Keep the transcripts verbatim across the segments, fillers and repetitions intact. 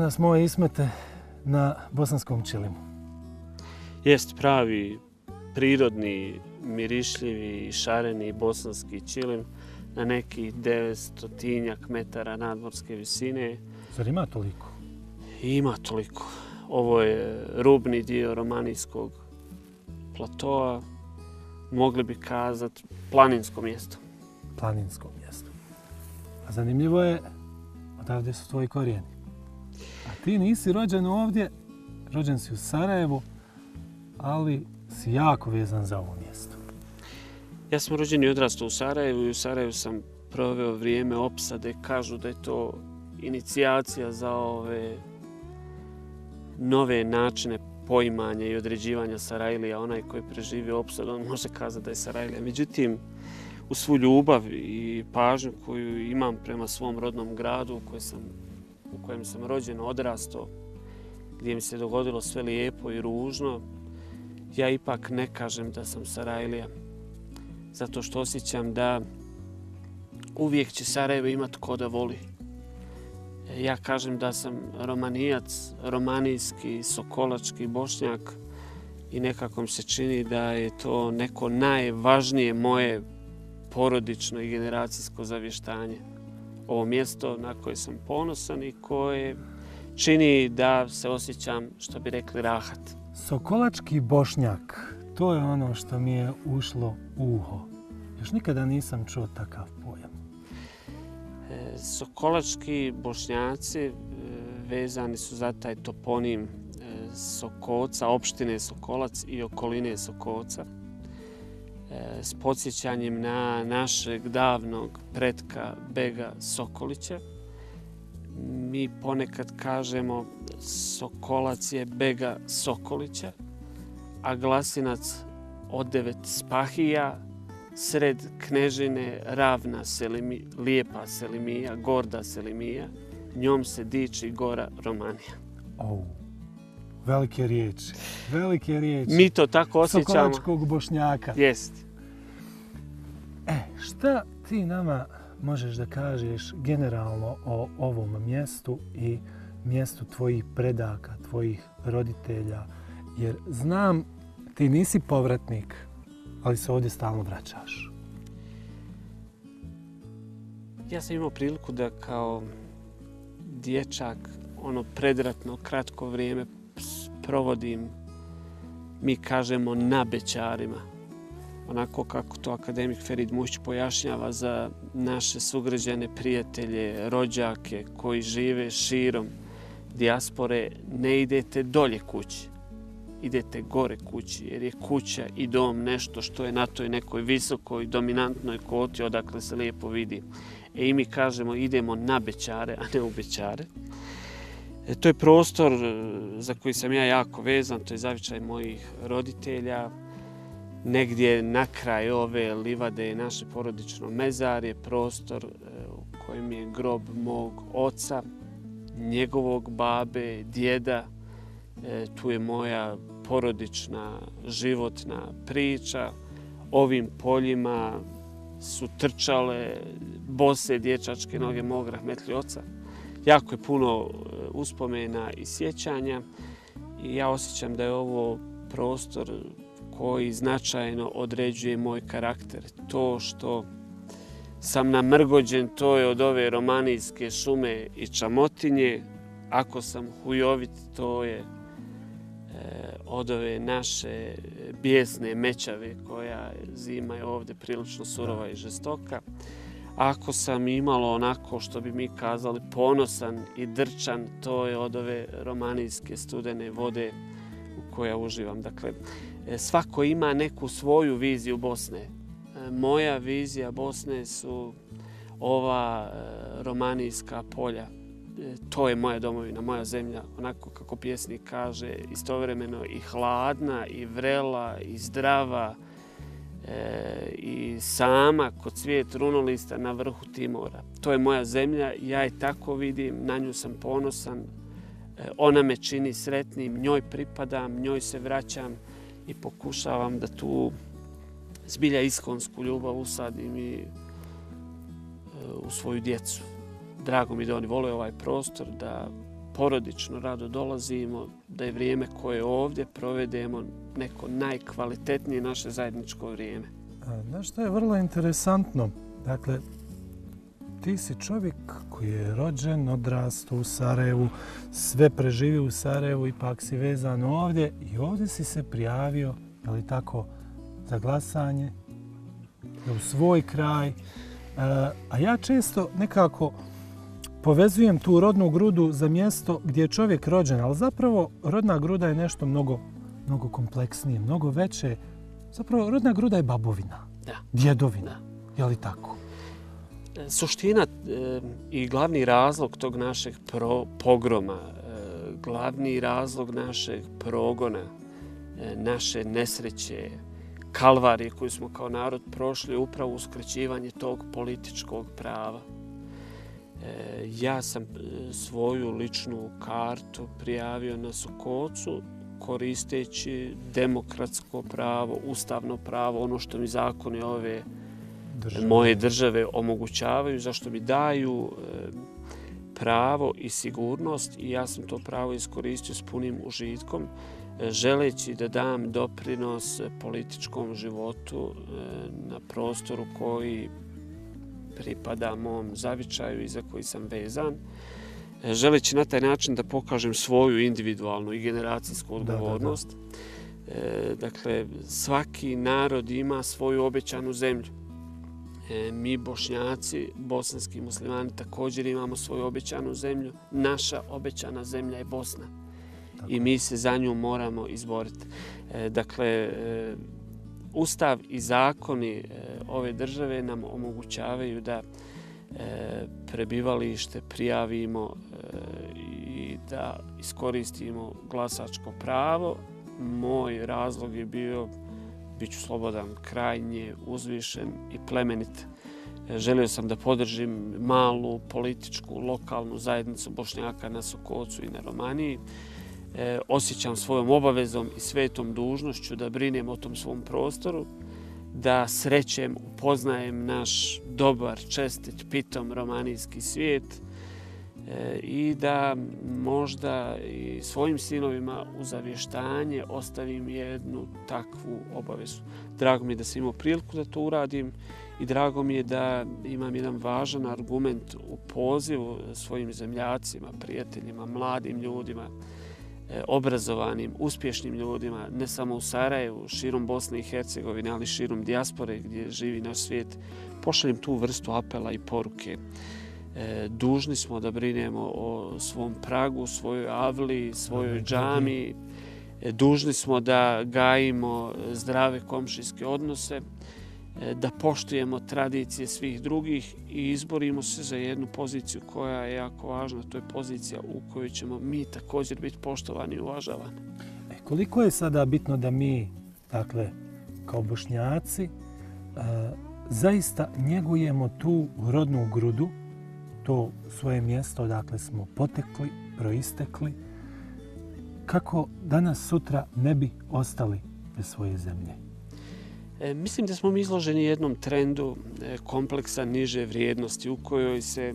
nas moje Ismete na bosanskom čilimu. Jest pravi, prirodni, mirišljivi i šareni bosanski čilim na nekih devetstotinjak metara nadmorske visine. Zar ima toliko? Ima toliko. Ovo je rubni dio romanijskog platoa. Mogli bi kazati planinsko mjesto. Planinsko mjesto. A zanimljivo je, odavde su tvoji korijeni. A ti nisi rođen ovdje, rođen si u Sarajevu, ali si jako vezan za ovo mjesto. Ja sam rođen i odrastao u Sarajevu i u Sarajevu sam proveo vrijeme opsade. Kažu da je to inicijacija za ove nove načine poimanja i određivanja Sarajlija. Onaj koji preživi opsadu, on može kazati da je Sarajlija. Međutim, u svu ljubav i pažnju koju imam prema svom rodnom gradu u kojem sam, u kojem sam rođen, odrastao, gdje mi se dogodilo sve lijepo i ružno, ja ipak ne kažem da sam Sarajlija. Zato što osjećam da uvijek će Sarajevo imati ko da voli. Ja kažem da sam romanijac, romanijski, sokolački, bošnjak i nekako mi se čini da je to neko najvažnije moje porodično i generacijsko zavještanje. Ovo mjesto na koje sam ponosan i koje čini da se osjećam, što bi rekli, rahat. Sokolački bošnjak, to je ono što mi je ušlo u uho. Još nikada nisam čuo takav pojam. Sokolački bošnjaci vezani su za taj toponim Sokolca, opštine Sokolac i okoline Sokolca, s podsjećanjem na našeg davnog pretka Bega Sokolića. Mi ponekad kažemo Sokolac je Bega Sokolića, a Glasinac od devet spahija, sred knežine ravna Selimi, lijepa Selimija, gorda Selimija, njom se diči gora Romanija. Oh, velike riječi, velike riječi. Mi to tako osjećamo. Sokolačkog bošnjaka. Jest. E, šta ti nama možeš da kažeš generalno o ovom mjestu i mjestu tvojih predaka, tvojih roditelja? Jer znam, ti nisi povratnik, ali se ovdje stalno vraćaš. Ja sam imao priliku da kao dječak ono predratno kratko vrijeme provodim, mi kažemo, na Bećarima. Onako kako to akademik Ferid Mušić pojašnjava za naše sugrađane, prijatelje, rođake koji žive širom dijaspore, ne idete dolje kući. Idete gore kući, jer je kuća i dom nešto što je na toj nekoj visokoj, dominantnoj koti odakle se lijepo vidi. E i mi kažemo idemo na Bećare, a ne u Bećare. E, to je prostor za koji sam ja jako vezan, to je zavičaj mojih roditelja. Negdje na kraj ove livade naše porodično mezar je prostor u kojem je grob mog oca, njegovog babe, djeda. E, tu je moja porodična, životna priča. Ovim poljima su trčale bose dječačke noge mog rahmetli oca. Jako je puno uspomena i sjećanja i ja osjećam da je ovo prostor koji značajno određuje moj karakter. To što sam namrgođen, to je od ove romanijske šume i čamotinje. Ako sam hujovit, to je od ove naše bijesne mećave koja zima je ovdje prilično surova i žestoka. Ako sam imalo onako što bi mi kazali ponosan i drčan, to je od ove romanijske studene vode u koja uživam. Dakle, svako ima neku svoju viziju Bosne. Moja vizija Bosne su ova romanijska polja. To je moja domovina, moja zemlja, onako kako pjesnik kaže, istovremeno i hladna, i vrela, i zdrava, e, i sama kod cvijet runolista na vrhu Timora. To je moja zemlja, ja je tako vidim, na nju sam ponosan, e, ona me čini sretnim, njoj pripadam, njoj se vraćam i pokušavam da tu zbilja iskonsku ljubav usadim i e, u svoju djecu. Drago mi da oni vole ovaj prostor, da porodično rado dolazimo, da je vrijeme koje ovdje provedemo neko najkvalitetnije naše zajedničko vrijeme. Znaš što je vrlo interesantno? Dakle, ti si čovjek koji je rođen, odrastao u Sarajevu, sve preživio u Sarajevu, ipak si vezan ovdje i ovdje si se prijavio, je li tako, za glasanje u svoj kraj. A ja često nekako povezujem tu rodnu grudu za mjesto gdje je čovjek rođen, ali zapravo rodna gruda je nešto mnogo, mnogo kompleksnije, mnogo veće. Zapravo rodna gruda je babovina, da. djedovina, da. je li tako? Suština e, i glavni razlog tog našeg pro, pogroma, e, glavni razlog našeg progona, e, naše nesreće, kalvarije koju smo kao narod prošli, upravo uskraćivanje tog političkog prava. E, ja sam svoju ličnu kartu prijavio na Sokocu koristeći demokratsko pravo, ustavno pravo, ono što mi zakoni ove države. moje države omogućavaju, zašto mi daju e, pravo i sigurnost i ja sam to pravo iskoristio s punim užitkom, e, želeći da dam doprinos političkom životu e, na prostoru koji pripada mom zavičaju i za koji sam vezan, e, želeći na taj način da pokažem svoju individualnu i generacijsku odgovornost. Da, da, da. E, dakle, svaki narod ima svoju obećanu zemlju. Mi Bošnjaci, bosanski muslimani, također imamo svoju obećanu zemlju. Naša obećana zemlja je Bosna. Tako. I mi se za nju moramo izboriti. Dakle, Ustav i zakoni ove države nam omogućavaju da prebivalište prijavimo i da iskoristimo glasačko pravo. Moj razlog je bio bit ću slobodan, krajnje uzvišen i plemenit. Želio sam da podržim malu političku, lokalnu zajednicu Bošnjaka na Sokocu i na Romaniji. E, osjećam svojom obavezom i svetom dužnošću da brinem o tom svom prostoru, da srećem, upoznajem naš dobar, čestit, pitom romanijski svijet e, i da možda i svojim sinovima u zavještanje ostavim jednu takvu obavezu. Drago mi je da sam imao priliku da to uradim i drago mi je da imam jedan važan argument u pozivu svojim zemljacima, prijateljima, mladim ljudima, obrazovanim, uspješnim ljudima, ne samo u Sarajevu, širom Bosne i Hercegovine, ali širom dijaspore gdje živi naš svijet. Pošaljem tu vrstu apela i poruke. E, dužni smo da brinemo o svom pragu, svojoj avli, svojoj džami. E, dužni smo da gajimo zdrave komšijske odnose, e, da poštujemo tradicije svih drugih i izborimo se za jednu poziciju koja je jako važna. To je pozicija u kojoj ćemo mi također biti poštovani i uvažavani. E, koliko je sada bitno da mi, dakle, kao Bošnjaci, e, zaista njegujemo tu rodnu grudu, to svoje mjesto odakle smo potekli, proistekli, kako danas sutra ne bi ostali bez svoje zemlje? E, mislim da smo mi izloženi jednom trendu e, kompleksa niže vrijednosti u kojoj se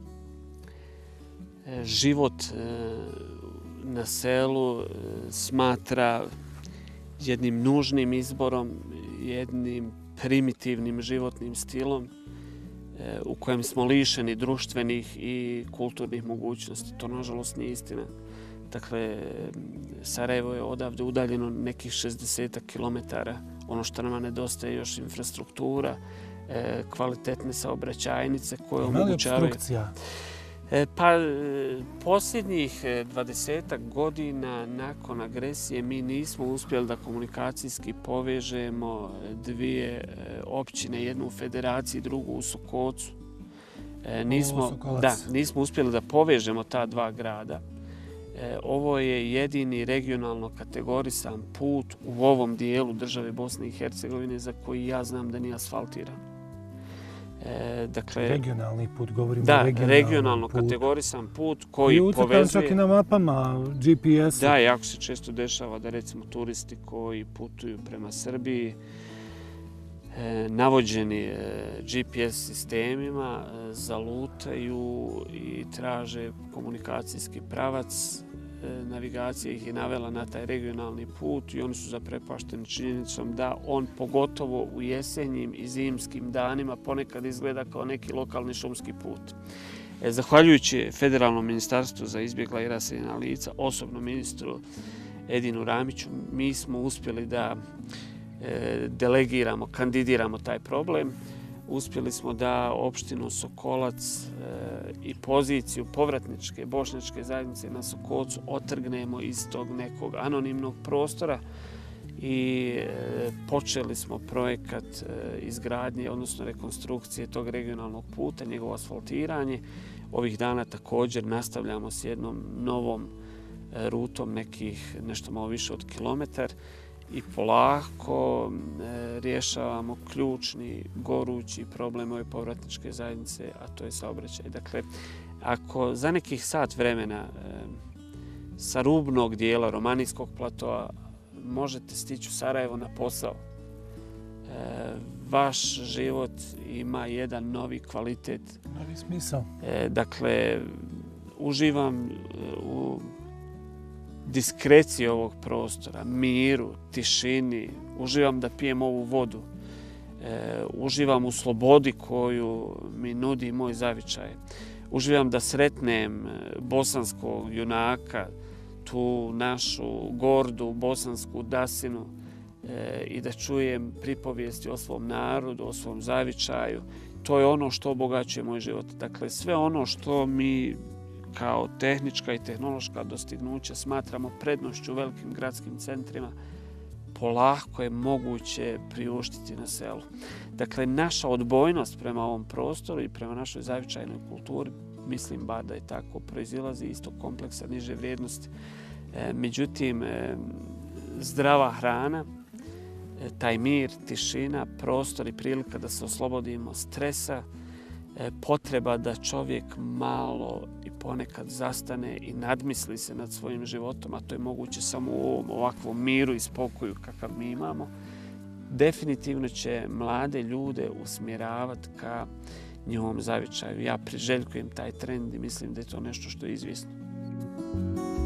e, život e, na selu e, smatra jednim nužnim izborom, jednim primitivnim životnim stilom u kojem smo lišeni društvenih i kulturnih mogućnosti. To, nažalost, nije istina. Dakle, Sarajevo je odavde udaljeno nekih šezdeset kilometara. Ono što nama nedostaje je još infrastruktura, kvalitetne saobraćajnice koje omogućavaju... Ima li obstrukcija? Pa, posljednjih dvadesetak godina nakon agresije mi nismo uspjeli da komunikacijski povežemo dvije općine, jednu u Federaciji, drugu u Sokocu. Nismo, da, nismo uspjeli da povežemo ta dva grada. Ovo je jedini regionalno kategorisan put u ovom dijelu države Bosne i Hercegovine za koji ja znam da nije asfaltiran. E, dakle, regionalni put, govorimo da, o regionalnom regionalno put. kategorisan put koji I povezuje... čak i na mapama, G P S. Da, jako se često dešava da recimo turisti koji putuju prema Srbiji navođeni G P S sistemima zalutaju i traže komunikacijski pravac. Navigacija ih je navela na taj regionalni put i oni su zaprepašteni činjenicom da on pogotovo u jesenjim i zimskim danima ponekad izgleda kao neki lokalni šumski put. Zahvaljujući Federalnom ministarstvu za izbjegla i raseljena lica, osobno ministru Edinu Ramiću, mi smo uspjeli da delegiramo, kandidiramo taj problem. Uspjeli smo da opštinu Sokolac i poziciju povratničke bošnjačke zajednice na Sokolcu otrgnemo iz tog nekog anonimnog prostora i počeli smo projekat izgradnje, odnosno rekonstrukcije tog regionalnog puta, njegovo asfaltiranje. Ovih dana također nastavljamo s jednom novom rutom nekih nešto malo više od kilometar i polako rješavamo ključni, gorući problem ove povratničke zajednice, a to je saobraćaj. Dakle, ako za nekih sat vremena sa rubnog dijela Romanijskog platoa možete stići u Sarajevo na posao, vaš život ima jedan novi kvalitet. Novi smisao. Dakle, uživam u diskreciji ovog prostora, miru, tišini, uživam da pijem ovu vodu, e, uživam u slobodi koju mi nudi moj zavičaj, uživam da sretnem bosanskog junaka, tu našu gordu bosansku dasinu e, i da čujem pripovijesti o svom narodu, o svom zavičaju. To je ono što obogaćuje moj život. Dakle, sve ono što mi kao tehnička i tehnološka dostignuća smatramo prednošću u velikim gradskim centrima, polako je moguće priuštiti na selu. Dakle, naša odbojnost prema ovom prostoru i prema našoj zavičajnoj kulturi, mislim bar da je tako, proizilazi iz tog kompleksa niže vrijednosti. E, međutim, e, zdrava hrana, e, taj mir, tišina, prostor i prilika da se oslobodimo stresa, potreba da čovjek malo i ponekad zastane i nadmisli se nad svojim životom, a to je moguće samo u ovom ovakvom miru i spokoju kakav mi imamo, definitivno će mlade ljude usmjeravati ka njihovom zavičaju. Ja priželjkujem taj trend i mislim da je to nešto što je izvjesno.